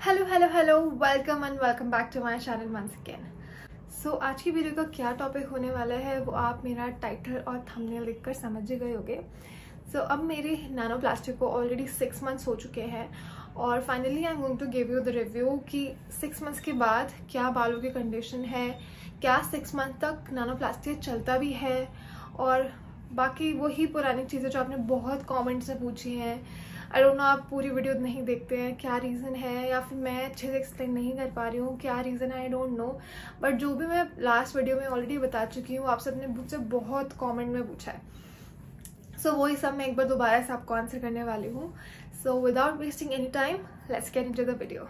Hello welcome back to my channel once again. So आज की video का क्या टॉपिक होने वाला है वो आप मेरा टाइटल और थंबनेल देखकर समझ ही गए होंगे। सो अब मेरे नैनोप्लास्टिक को ऑलरेडी 6 मंथ्स हो चुके हैं और finally I am going to give you the review कि 6 मंथ्स के बाद क्या बालों की कंडीशन है, क्या 6 मंथ तक नैनोप्लास्टिक चलता भी है और बाकी वही पुरानी चीज़ें जो आपने बहुत कमेंट से पूछी हैं। आई डोंट नो आप पूरी वीडियो नहीं देखते हैं, क्या रीज़न है, या फिर मैं अच्छे से एक्सप्लेन नहीं कर पा रही हूँ, क्या रीज़न है आई डोंट नो। बट जो भी मैं लास्ट वीडियो में ऑलरेडी बता चुकी हूँ, आप सबने मुझसे बहुत कमेंट में पूछा है। सो वही सब मैं एक बार दोबारा से आपको आंसर करने वाली हूँ। So without wasting any time let's get into the video.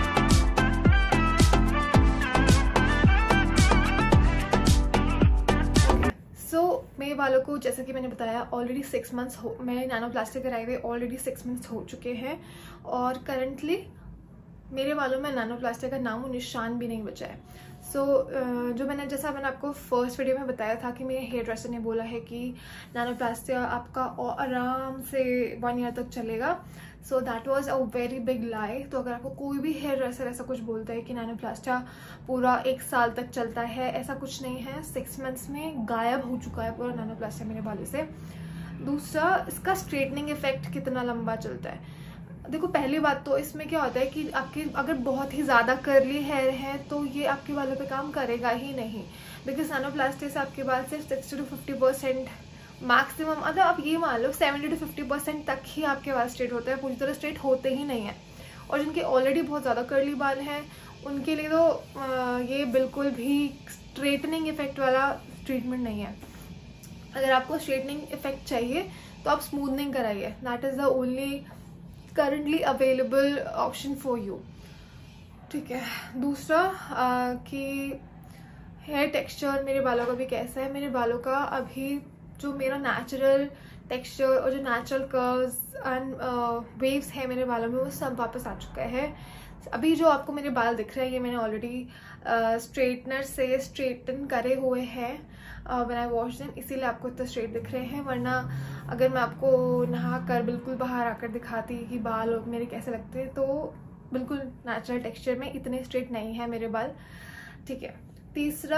मेरे बालों को जैसा कि मैंने बताया ऑलरेडी 6 मंथ्स हो, मैं नैनोप्लास्टिक कराए हुए ऑलरेडी 6 मंथ्स हो चुके हैं और करंटली मेरे बालों में नैनोप्लास्टिक का नामो निशान भी नहीं बचा है। जो मैंने आपको फर्स्ट वीडियो में बताया था कि मेरे हेयर ड्रेसर ने बोला है कि नैनोप्लास्टिक आपका और आराम से 1 ईयर तक चलेगा। So that was a very big lie. तो अगर आपको कोई भी हेयर ड्रेसर ऐसा कुछ बोलता है कि नैनोप्लास्टिक पूरा 1 साल तक चलता है, ऐसा कुछ नहीं है। 6 मंथ्स में गायब हो चुका है पूरा नैनोप्लास्टिक मेरे बालों से। दूसरा, इसका स्ट्रेटनिंग इफेक्ट कितना लंबा चलता है। देखो, पहली बात तो इसमें क्या होता है कि आपके अगर बहुत ही ज़्यादा कर्ली हेयर है तो ये आपके बालों पे काम करेगा ही नहीं, बिकॉज नैनोप्लास्टिक से आपके बाल सिर्फ 60 to 50% मैक्सिमम, मतलब आप ये मान लो 70 to 50% तक ही आपके बाल स्ट्रेट होते हैं, पूरी तरह स्ट्रेट होते ही नहीं है। और जिनके ऑलरेडी बहुत ज़्यादा कर्ली बाल हैं उनके लिए तो ये बिल्कुल भी स्ट्रेटनिंग इफेक्ट वाला ट्रीटमेंट नहीं है। अगर आपको स्ट्रेटनिंग इफेक्ट चाहिए तो आप स्मूथनिंग कराइए, that is the only currently available option for you. ठीक है। दूसरा कि हेयर टेक्सचर मेरे बालों का भी कैसा है। मेरे बालों का अभी जो मेरा नेचुरल टेक्सचर और जो नेचुरल कर्व्स एंड वेव्स है मेरे बालों में वो सब वापस आ चुका है। अभी जो आपको मेरे बाल दिख रहे हैं ये मैंने ऑलरेडी स्ट्रेटनर से स्ट्रेटन करे हुए हैं व्हेन आई वॉश देम, इसीलिए आपको इतना स्ट्रेट दिख रहे हैं। वरना अगर मैं आपको नहा कर बिल्कुल बाहर आकर दिखाती कि बाल मेरे कैसे लगते हैं तो बिल्कुल नेचुरल टेक्सचर में इतने स्ट्रेट नहीं है मेरे बाल। ठीक है। तीसरा,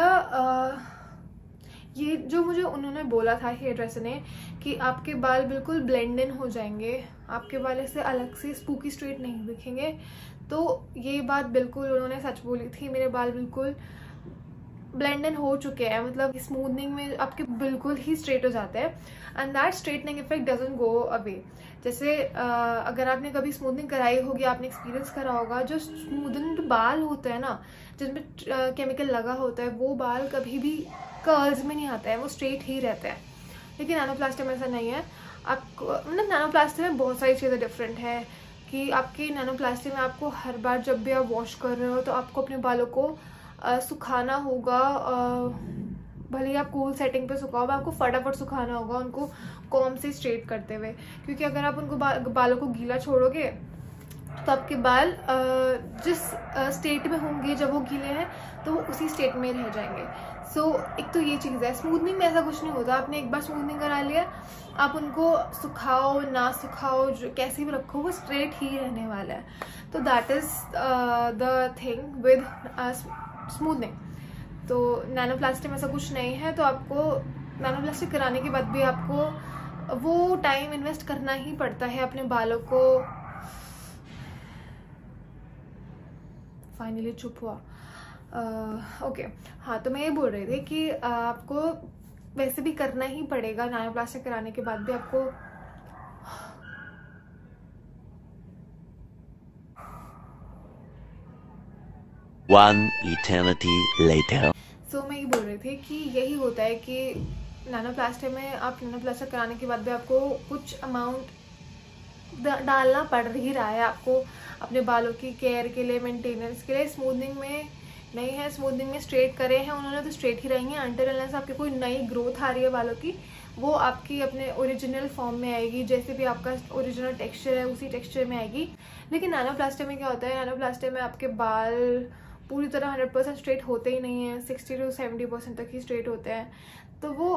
ये जो मुझे उन्होंने बोला था हेयर ड्रेसर ने कि आपके बाल बिल्कुल ब्लेंड इन हो जाएंगे, आपके बाल ऐसे अलग से स्पूकी स्ट्रेट नहीं दिखेंगे, तो ये बात बिल्कुल उन्होंने सच बोली थी। मेरे बाल बिल्कुल ब्लेंड इन हो चुके हैं, मतलब स्मूथनिंग में आपके बिल्कुल ही स्ट्रेट हो जाते हैं and that straightening effect doesn't go away. जैसे अगर आपने कभी स्मूथनिंग कराई होगी, आपने एक्सपीरियंस करा होगा, जो स्मूथनिंग बाल होते हैं ना जिनमें केमिकल लगा होता है वो बाल कभी भी कर्ल्स में नहीं आता है, वो स्ट्रेट ही रहते हैं। लेकिन नैनोप्लास्टिक में ऐसा नहीं है। आपको मतलब नैनोप्लास्टिक में बहुत सारी चीज़ें डिफरेंट है कि आपके नैनोप्लास्टिक में आपको हर बार जब भी आप वॉश कर रहे हो तो आपको अपने बालों को सुखाना होगा, भले ही आप कूल सेटिंग पे सुखाओ, आपको फटाफट सुखाना होगा उनको कॉम्ब से स्ट्रेट करते हुए, क्योंकि अगर आप उनको बालों को गीला छोड़ोगे तो आपके बाल जिस स्टेट में होंगे जब वो गीले हैं तो वो उसी स्टेट में रह जाएंगे। सो एक तो ये चीज़ है। स्मूथनिंग में ऐसा कुछ नहीं होता, आपने एक बार स्मूथनिंग करा लिया, आप उनको सुखाओ ना सुखाओ कैसे भी रखो वो स्ट्रेट ही रहने वाला है। तो that is the thing with smoothening. तो नैनोप्लास्टिक में ऐसा कुछ नहीं है, तो आपको नैनोप्लास्टिक कराने के बाद भी आपको वो टाइम इन्वेस्ट करना ही पड़ता है अपने बालों को। फाइनली चुप हुआ। ओके। हाँ, तो मैं ये बोल रही थी कि आपको वैसे भी करना ही पड़ेगा नैनोप्लास्टिक कराने के बाद भी आपको। One eternity later. मैं ये बोल रही थी कि यही होता है कि नैनोप्लास्टिक में आप नैनोप्लास्टिक कराने के बाद भी आपको कुछ अमाउंट डालना पड़ ही रहा है आपको अपने बालों की केयर के लिए, मेंटेनेंस के लिए। स्मूथनिंग में नहीं है, स्मूथनिंग में स्ट्रेट करे हैं उन्होंने तो स्ट्रेट ही रहेंगे अंटिल अनलेस आपके कोई नई ग्रोथ आ रही है बालों की, वो आपकी अपने ओरिजिनल फॉर्म में आएगी, जैसे भी आपका ओरिजिनल टेक्सचर है उसी टेक्सचर में आएगी। लेकिन नैनोप्लास्टिक में क्या होता है, नैनोप्लास्टिक में आपके बाल पूरी तरह 100% स्ट्रेट होते ही नहीं है, 60 to 70% तक ही स्ट्रेट होते हैं। तो वो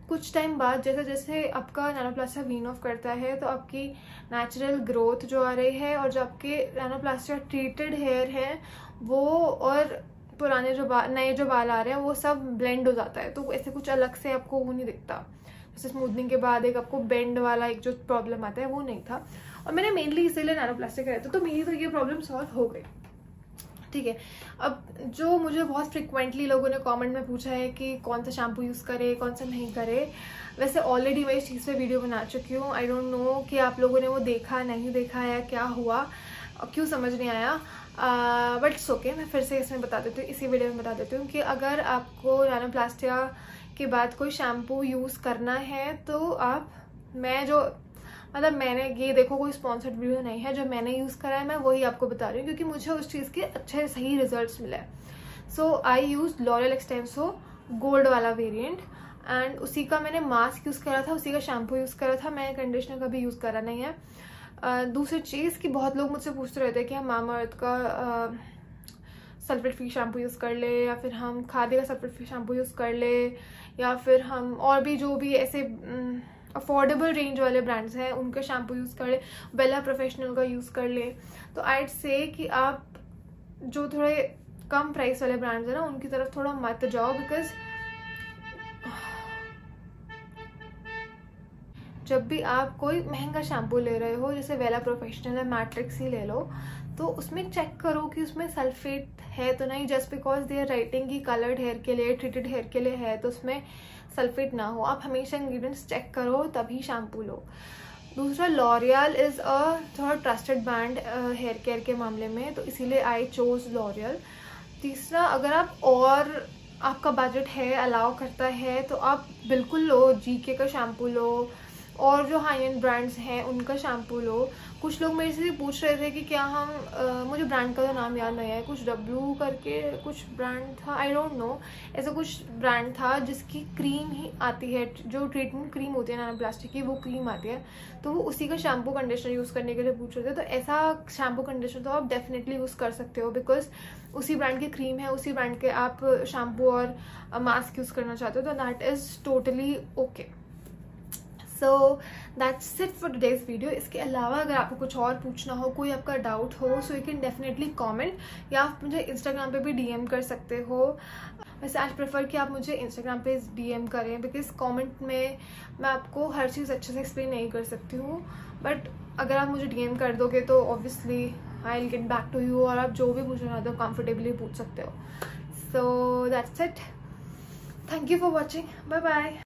कुछ टाइम बाद जैसे जैसे आपका नैनोप्लास्टिक वीन ऑफ करता है तो आपकी नेचुरल ग्रोथ जो आ रही है और जो आपके नैनोप्लास्टिक ट्रीटेड हेयर है वो और पुराने जो नए जो बाल आ रहे हैं वो सब ब्लेंड हो जाता है। तो ऐसे कुछ अलग से आपको वो नहीं दिखता। जैसे स्मूथनिंग के बाद एक आपको बेंड वाला एक जो प्रॉब्लम आता है वो नहीं था। और मैंने मेनली इसीलिए नैनोप्लास्टिक कराया था, तो मेरी तो ये प्रॉब्लम सॉल्व हो गई। ठीक है, अब जो मुझे बहुत फ्रिक्वेंटली लोगों ने कमेंट में पूछा है कि कौन सा शैम्पू यूज़ करे कौन सा नहीं करे, वैसे ऑलरेडी मैं इस चीज़ पे वीडियो बना चुकी हूँ। आई डोंट नो कि आप लोगों ने वो देखा नहीं देखा या क्या हुआ, क्यों समझ नहीं आया, बट इट्स ओके। मैं फिर से इसमें बता देती हूँ, इसी वीडियो में बता देती हूँ कि अगर आपको नैनोप्लास्टिया के बाद कोई शैम्पू यूज़ करना है तो आप, मैं जो मतलब मैंने ये देखो कोई स्पॉन्सर्ड वीडियो नहीं है, जो मैंने यूज़ करा है मैं वही आपको बता रही हूँ क्योंकि मुझे उस चीज़ के अच्छे सही रिजल्ट्स मिले। So I use L'Oreal Xtenso gold वाला वेरिएंट एंड उसी का मैंने मास्क यूज़ करा था, उसी का शैम्पू यूज़ करा था, मैं कंडीशनर कभी यूज़ करा नहीं है। दूसरी चीज़ कि बहुत लोग मुझसे पूछते रहते हैं कि हम मामाअर्थ का सल्फेट फ्री शैम्पू यूज़ कर ले या फिर हम खादी का सल्फेट फ्री शैम्पू यूज़ कर ले या फिर हम और भी जो भी ऐसे अफोर्डेबल रेंज वाले ब्रांड्स हैं उनका शैम्पू यूज़ कर ले, बेला प्रोफेशनल का यूज़ कर ले। तो आइड से कि आप जो थोड़े कम प्राइस वाले ब्रांड्स हैं ना उनकी तरफ थोड़ा मत जाओ, बिकॉज जब भी आप कोई महंगा शैम्पू ले रहे हो जैसे वेला प्रोफेशनल या मैट्रिक्स ही ले लो तो उसमें चेक करो कि उसमें सल्फेट है तो नहीं। Just because they are writing कि कलर्ड हेयर के लिए ट्रीटेड हेयर के लिए है तो उसमें सल्फेट ना हो। आप हमेशा इंग्रेडिएंट्स चेक करो तभी शैम्पू लो। दूसरा, लॉरियल इज़ अ थोड़ा ट्रस्टेड ब्रांड हेयर केयर के मामले में, तो इसीलिए आई चोज लॉरियल। तीसरा, अगर आप और आपका बजट है अलाउ करता है तो आप बिल्कुल लो, जीके का शैम्पू लो और जो हाई एंड ब्रांड्स हैं उनका शैम्पू लो। कुछ लोग मेरे से पूछ रहे थे कि क्या हम मुझे ब्रांड का तो नाम याद नहीं है, कुछ डब्लू करके कुछ ब्रांड था, आई डोंट नो, ऐसा कुछ ब्रांड था जिसकी क्रीम ही आती है, जो ट्रीटमेंट क्रीम होती है नैनोप्लास्टिक की वो क्रीम आती है, तो वो उसी का शैम्पू कंडीशनर यूज़ करने के लिए पूछ रहे थे। तो ऐसा शैम्पू कंडीशनर तो आप डेफिनेटली यूज़ कर सकते हो बिकॉज उसी ब्रांड की क्रीम है, उसी ब्रांड के आप शैम्पू और मास्क यूज़ करना चाहते हो, तो that is totally okay. So that's it for today's video. इसके अलावा अगर आपको कुछ और पूछना हो, कोई आपका डाउट हो, so you can definitely comment या आप मुझे इंस्टाग्राम पे भी डीएम कर सकते हो। वैसे आज प्रेफर कि आप मुझे इंस्टाग्राम पे डीएम करें बिकॉज कमेंट में मैं आपको हर चीज़ अच्छे से एक्सप्लेन नहीं कर सकती हूँ, बट अगर आप मुझे डीएम कर दोगे तो obviously I will get back to you और आप जो भी पूछना चाहते हो कंफर्टेबली पूछ सकते हो। So that's it, thank you for watching, bye bye.